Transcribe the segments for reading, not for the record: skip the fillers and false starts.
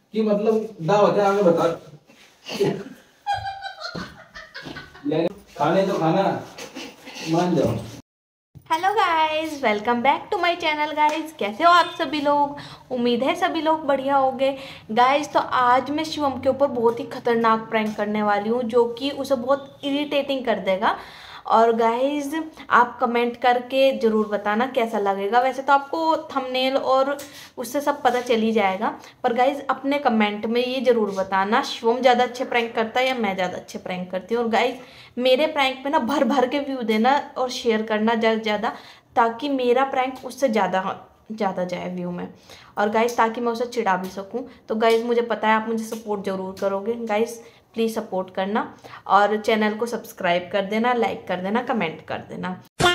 कि मतलब दावत है आगे बता। खाने तो खाना मान जाओ। Hello guys, welcome back to my channel. Guys कैसे हो आप सभी लोग? उम्मीद है सभी लोग बढ़िया होंगे। गाइस तो आज मैं शिवम के ऊपर बहुत ही खतरनाक प्रैंक करने वाली हूँ जो कि उसे बहुत इरिटेटिंग कर देगा। और गाइस आप कमेंट करके ज़रूर बताना कैसा लगेगा। वैसे तो आपको थंबनेल और उससे सब पता चल ही जाएगा, पर गाइस अपने कमेंट में ये ज़रूर बताना शिवम ज़्यादा अच्छे प्रैंक करता है या मैं ज़्यादा अच्छे प्रैंक करती हूँ। और गाइस मेरे प्रैंक पे ना भर भर के व्यू देना और शेयर करना ज़्यादा ज़्यादा, ताकि मेरा प्रैंक उससे ज़्यादा जाए व्यू में। और गाइस ताकि मैं उसे चिढ़ा भी सकूं। तो गाइस मुझे पता है आप मुझे सपोर्ट ज़रूर करोगे। गाइस प्लीज़ सपोर्ट करना और चैनल को सब्सक्राइब कर देना, लाइक कर देना, कमेंट कर देना।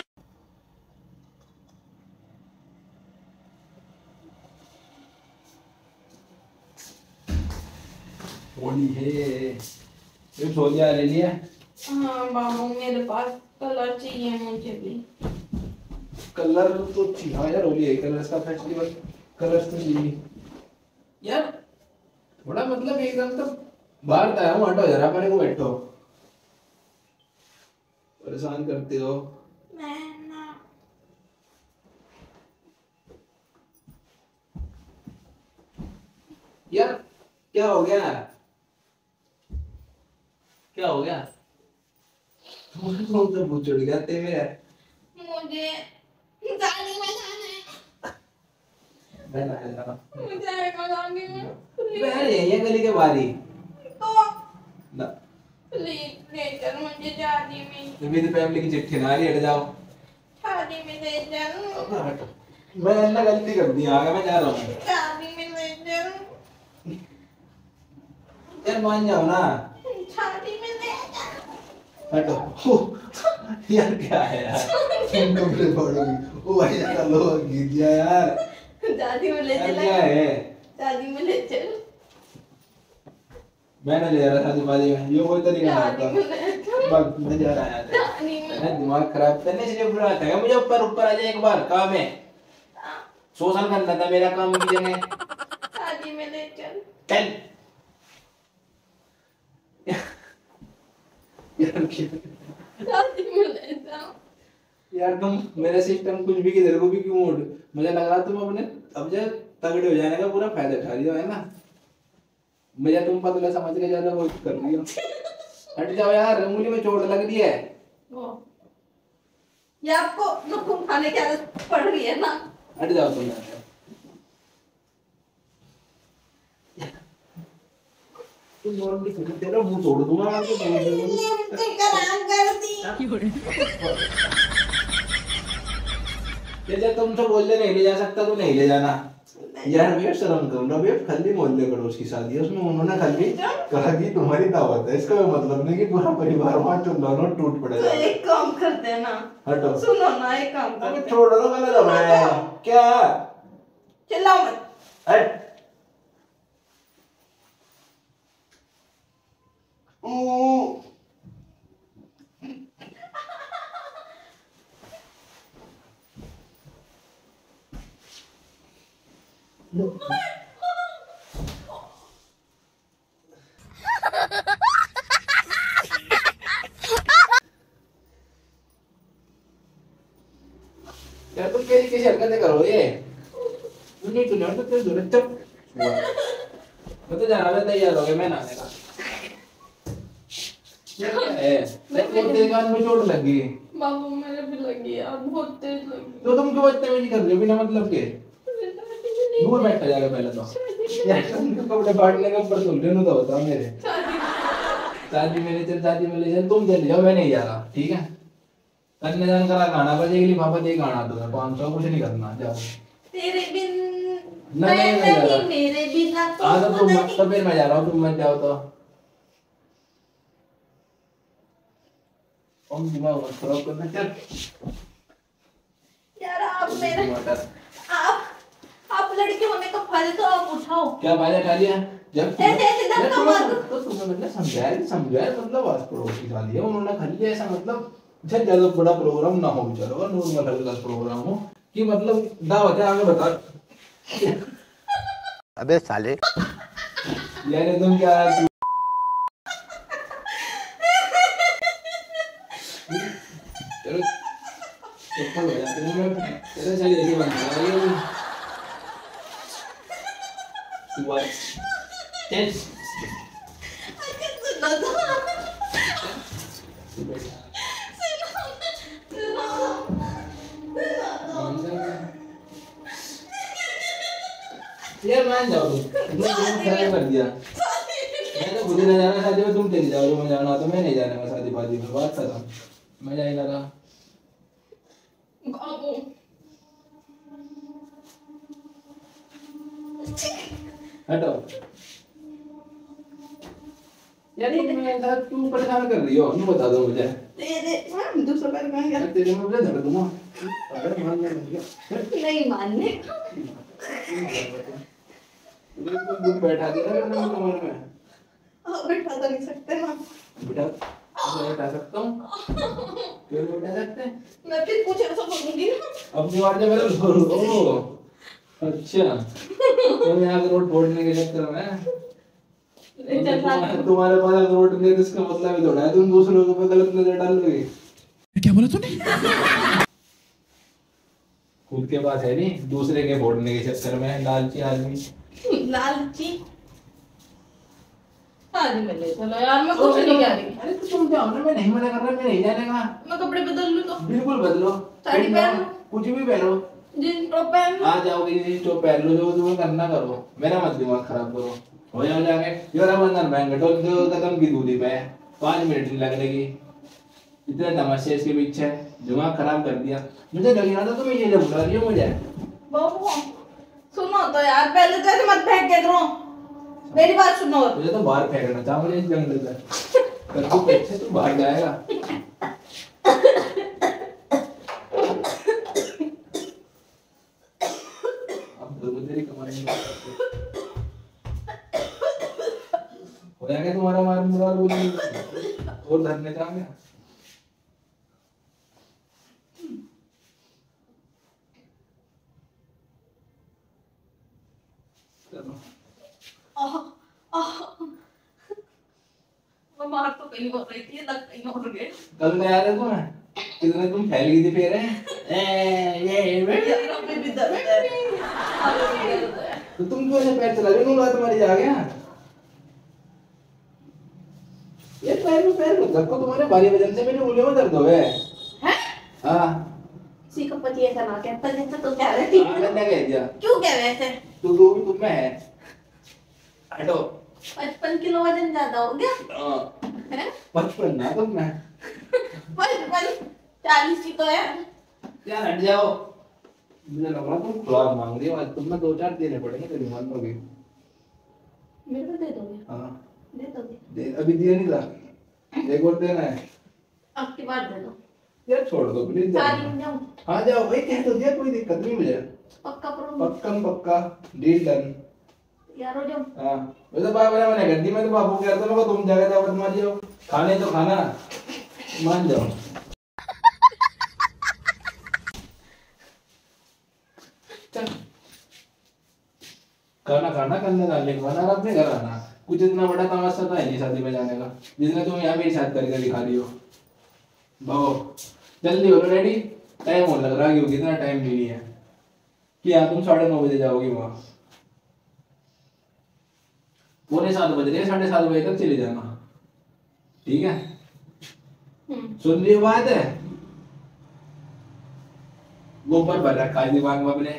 होली है ये सोनिया ले लिया। हाँ बाबू मेरे पास कलर चाहिए मुझे भी। कलर तो चाहिए यार, होली है कलर्स का फेस्टिवल। कलर्स तो चाहिए यार। थोड़ा मतलब एकदम तो बाहर आया हूँ, हटो जरा अपने को, बैठो परेशान करते हो। मैं ना यार क्या हो गया? क्या हो गया? तुम तो भूत चढ़ गया ते मेरा। मुझे गाड़ी में जाना है। मैं ना जा मुझे गाड़ी में मैं ये गली के बाहर ही तो ना। प्लीज ले चल मुझे शादी में। तो मेरी फैमिली की चिट्ठी ना रही, हट जाओ। शादी में ले चल। अब हट। मैं ना गलती कर दी, आगे मैं जा रहा हूँ। शादी में ले चल। यार मान जाओ ना। शादी में ले चल। हटो। यार क्या है यार, तुम कपड़े पड़ोगी ओ भाई, यार लो गिर गया यार। शादी में ले यार चल। क्या है? शादी में ले चल। मैंने ले रहा था दिमाग में, ये कोई तरीका नहीं शादी में ले चल। था। बस मैं जा रहा है। शादी में मैंने दिमाग खराब करने से बुरा था मुझे। ऊपर ऊपर आ जाए एक बार, काम है शोषण करना था मेरा काम की जगह। शादी में ले चल। चल यार शादी में ले जाओ। यार तुम मेरा सिस्टम कुछ भी किधर को भी क्यों मोड़। मुझे लग रहा तुम अपने अब जो तगड़े हो जाने का पूरा फायदा उठा रही हो, है ना? मुझे तुम पतला समझ के ज्यादा वो कर रही हो। हट जाओ यार, उंगली में चोट लग रही है। ये आपको नुक्कड़ खाने की आदत पड़ रही है ना? हट जाओ तुम यार। तुम नॉर्मली खुद तेरा मुंह तोड़ दूंगा मैं तो ये तुम तो बोल दे नहीं ले जा सकता तो नहीं ले जाना यार। वे शर्म करो ना, वे खाली मोहल्ले पड़ोस की शादी है, उसमें उन्होंने खाली कहा कि तुम्हारी दावत है। इसका मतलब नहीं कि पूरा परिवार वहां तुम दोनों टूट पड़ेगा। तो एक काम करते हैं ना, हटो सुनो ना, एक काम करते हैं। छोड़ दो गलत हो रहा है क्या? चिल्लाओ मत। हट। यार तुम कैसी हरकतें करो ये? तू नहीं तूने तो तेरे दूर चुप। मैं तो जाना मैं तैयार हो गया, मैं नहाने का। ये क्या है? लेकिन तेरे कान में चोट लगी। बाबू मेरे भी लगी यार, बहुत तेज लगी। तो तुम क्यों बदतमीजी कर रही हो बिना मतलब के? दूर बैठ जाएगा पहले तो। यार तुम कपड़े फाड़ने का ऊपर सुन रहे हो तो बताओ मेरे। शादी में ले चल, शादी में ले चल, तुम चले जाओ, मैं नहीं जा रहा, ठीक है? कन्यादान करा गाना बजेगी, लिफाफा दे गाना तुम्हें 500, कुछ नहीं करना, जाओ। तेरे बिन नहीं मेरे बिना तो तुम मत, तो फिर मैं जा रहा हूँ, तुम मत जाओ तो। हम दिमाग मत खराब करना, चल। यार आप मेरे आप लड़के होने का फायदा तो आप उठाओ। क्या फायदा उठा लिया? जब ऐसे धक्का मार दो तो तुम्हें मतलब समझाया मतलब आस पड़ोस की शादी है, उन्होंने खाली ऐसा मतलब अच्छा ज्यादा बड़ा प्रोग्राम ना हो, चलो नॉर्मल हल्का प्रोग्राम हो कि मतलब दावत है आगे बता। अबे साले यार तुम क्या चलो चप्पल हो जाते हैं मैं तेरा चल ऐसे बन रहा है सुबह चल यार मान जाओ तुम खराब कर दिया। मैं तो खुद ही ना जाना शादी में, तुम चली जाओ, मैं जाना तो मैं नहीं जाने का शादी वादी में, बात खत्म। मैं जाएगा ना हटो यार तुम परेशान कर रही हो, नहीं बता दो मुझे दूसरा पैर कहाँ गया? तेरे में मुझे धर दूंगा अगर मानने लग गया नहीं मानने तुम बैठा दिया ना मैंने कमर में। बैठा तो नहीं सकते ना। बेटा मैं बैठा सकता हूँ, क्यों नहीं बैठा सकते? मैं फिर कुछ ऐसा बोलूंगी ना। अपनी बात जब मेरे ओ अच्छा तो मैं यहाँ रोड फोड़ने के चक्कर में तुम्हारे पास रोड नहीं, इसका मतलब ही थोड़ा है तुम दूसरों के पे गलत नजर डाल रही। क्या बोला तूने? खुद के पास है नहीं, दूसरे के फोड़ने के चक्कर में लालची आदमी। लालची आज मिले चलो यार, मैं कुछ नहीं कह रही। अरे तो तुम जाओ ना, मैं नहीं मना कर रहा, मैं नहीं जाने का। मैं कपड़े बदल लूं तो? बिल्कुल बदलो, साड़ी पहन लो, कुछ भी पहनो, जींस टॉप पहन लो। आ जाओगे जींस टॉप पहन लो, जो तुम्हें करना करो, मेरा मत दिमाग खराब करो। हो जाके योरा बंधन बैंक तो कदम की दूरी पे 5 मिनट नहीं लगने की, इतने तमाशे इसके पीछे, दिमाग खराब कर दिया। मुझे लग रहा था तुम्हें ये जब बुला रही हो मुझे। बाबू सुनो तो यार, पहले तो ऐसे मत फेंक के करो, मेरी बात सुनो। मुझे तो बाहर फेंकना चाह मुझे इस जंगल से, कर तू पीछे तू बाहर जाएगा। अब तो तेरी कमर में हो जाएगा तुम्हारा मार मुरार बोली और धरने जाएंगे। चलो मैं मार तो कहीं और रही थी, लग कहीं और गए। कल तो याद है तुम्हें कितने तुम फैल गई थी फिर यार अभी भी दर्द है। तो तुम क्यों ऐसे पैर चला रहे हो? तुम्हारी जा गया ये पैर में धक्को तुम्हारे भारी वजन से मेरी उंगलियों में दर्द हो गए हैं? हाँ किसी का पति ऐसा ना कहता जैसे तो कह रहे थे। मैंने कह दिया क्यों कह रहे थे? तू दो भी तुम में है। हटो 55 किलो वजन ज्यादा हो गया है? 55 ना तुम में 55 40 ही तो है यार, हट जाओ। मुझे लग रहा तुम खुराक मांग रही हो आज, तुम्हें 2-4 देने पड़ेंगे तेरी मान लोगे। मेरे को दे दोगे? हाँ दे दोगे? दे, अभी दिया नहीं था, एक और देना है। अब की बार दे दो। यार छोड़ दो प्लीज, सारी में जाऊं? हाँ जाओ भाई, कह तो दिया, कोई दिक्कत नहीं मुझे। पक्का करो? पक्का डील डन। यार हो जाओ। हाँ वैसे बाबा ने मना कर दी, मैं तो बाबू कह रहा था मैं तुम जाके दावत मार जाओ, खाने तो खाना मान जाओ। चल खाना खाना करने का लेके खाना अपने घर आना, कुछ इतना बड़ा तमाशा तो है नहीं शादी में जाने का जिसने तुम यहाँ मेरी शादी करके दिखा रही हो। बाबू जल्दी हो रेडी, टाइम होने लग रहा है क्योंकि इतना टाइम भी नहीं है कि हाँ तुम 9:30 बजे जाओगी वहाँ, 6:45 बज रहे, 7:30 बजे तक चले जाना, ठीक है? सुन रही हो बात है? गोबर भर रखा है दिमाग में अपने।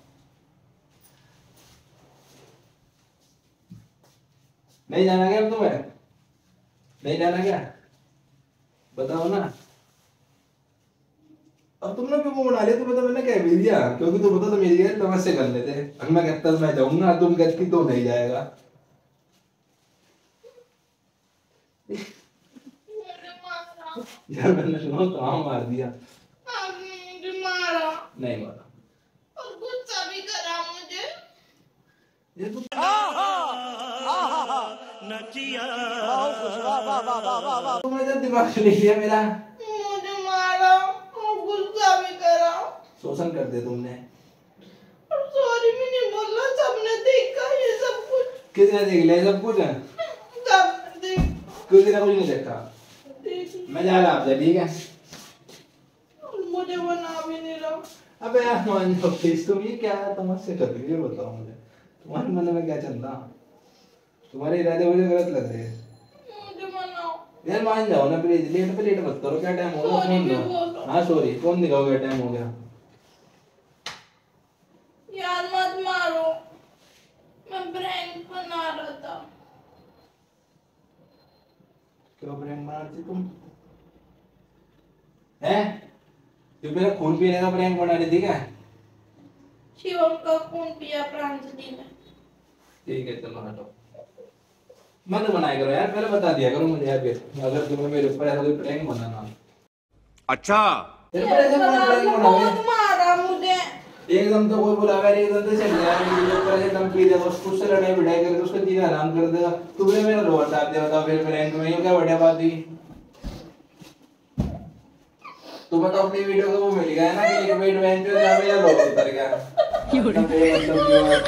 नहीं जाना क्या अब तुम्हें? नहीं जाना क्या? बताओ ना। अब तुमने क्यों मुंह बना लिया? तुम्हें तो मैंने कह भी दिया, क्योंकि तुम बता तो मेरी तमस्से कर लेते। अब मैं कहता मैं जाऊंगा, तुम कहती तो नहीं जाएगा। यार मैंने सुना कहाँ मार दिया? मारा नहीं मारा। और गुस्सा भी करा मुझे। ये तो तुमने जब दिमाग ले लिया मेरा, मुझे मारा और गुस्सा भी करा शोषण कर दिया तुमने। और सॉरी भी नहीं बोला, सबने देखा ये सब कुछ। किसी ने देख लिया सब कुछ है? किसी ने कुछ नहीं देखा। मैं जा रहा आपसे, ठीक है? मुझे बना भी नहीं रहा। अबे यार मान जाओ प्लीज, तुम ये क्या तमाशे कर रही हो बताओ मुझे, तुम्हारे मन में क्या चल रहा? तुम्हारे इरादे मुझे गलत लग रहे हैं। मुझे बनाओ यार मान जाओ ना प्लीज, लेट पे लेट मत करो। क्या टाइम हो गया? फोन दो। हाँ सॉरी, फोन दिखाओ, क्या टाइम हो गया? यार मत मारो, मैं प्रैंक बना रहा था। क्यों प्रैंक मारती तुम? हैं? तू मेरा खून पीने का प्रैंक बना रही थी क्या? शिवम का खून पिया प्रांजलि ने। ठीक है चलो हटो, मत बनाया करो यार, पहले बता दिया करो मुझे यार, फिर अगर तुम्हें मेरे ऊपर ऐसा कोई प्रैंक बनाना। अच्छा तेरे पर ऐसा कौन प्रैंक बना है? बहुत मारा मुझे। एकदम तो कोई बुलावा नहीं, एकदम तो चल गया मेरे ऊपर ऐसे दम पी दे, बस उससे लड़ाई भिड़ाई करके उसको जीना हराम कर देगा। तूने मेरा लोअर दाब दिया, बताओ फिर प्रैंक में ये क्या बढ़िया बात हुई? तुम्हें तो अपनी वीडियो को वो मिल गया है ना कि एक वेट बेंच पे जा मेरा लोअर उतर गया। मतलब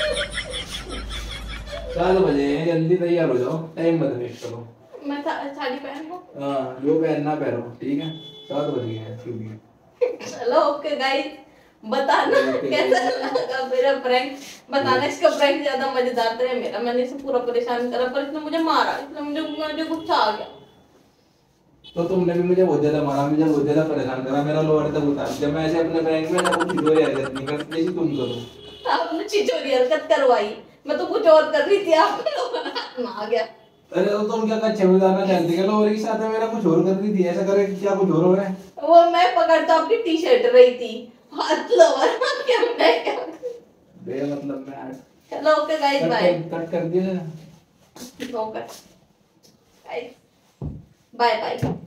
4 बजे हैं, जल्दी तैयार हो जाओ, टाइम मत वेस्ट करो। मैं साड़ी पहन लूं? हाँ जो पहनना पहनो, ठीक है? 7 बज गए हैं, क्योंकि चलो ओके गाइस, बताना कैसा लगा मेरा प्रैंक। बताना इसका प्रैंक ज्यादा मजेदार था या मेरा। मैंने इसे पूरा परेशान करा पर इसने मुझे मारा, इसलिए मुझे गुस्सा आ गया। तो तुमने भी मुझे बहुत ज्यादा मारा, मुझे बहुत ज्यादा परेशान करा, मेरा लोअर तक उतार दिया। मैं ऐसे अपने प्रैंक में ना कुछ चीजों हरकत नहीं करती जैसी तुम करो। आपने चिचोरी हरकत करवाई, मैं तो कुछ और कर रही थी, आपके लोगों हाथ में आ गया। अरे तो तुम क्या कच्चे में जाना चाहती है? लोअर के साथ में मेरा कुछ और कर रही थी, ऐसा करे क्या कुछ और हो रहा है? वो मैं पकड़ तो आपकी टी शर्ट रही थी, हाथ लोअर क्या मैं क्या। बे मतलब मैं चलो ओके गाइस बाय। कट कर दिया। Okay guys bye bye.